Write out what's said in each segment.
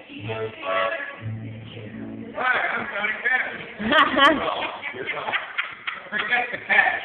Hi, I'm Johnny Cash. Forget the cash.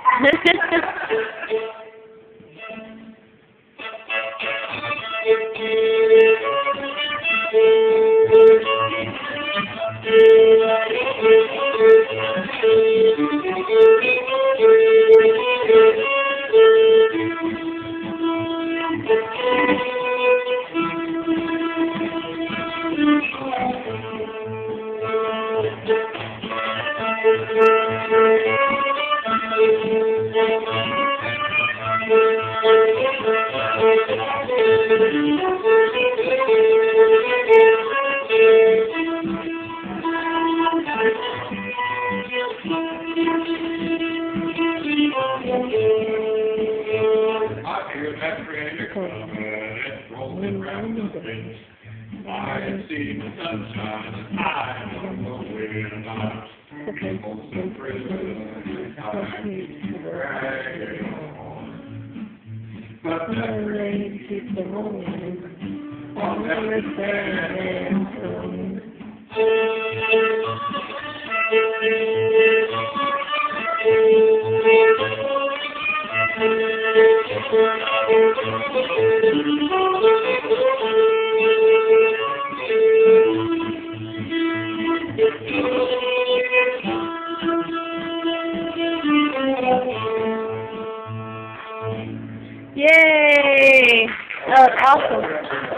I hear that train coming, it's rolling round the bend. I have seen the sunshine, I don't know when I'm almost in prison. I keep dragging on. But that rain keeps rolling on every San Yay! That was awesome.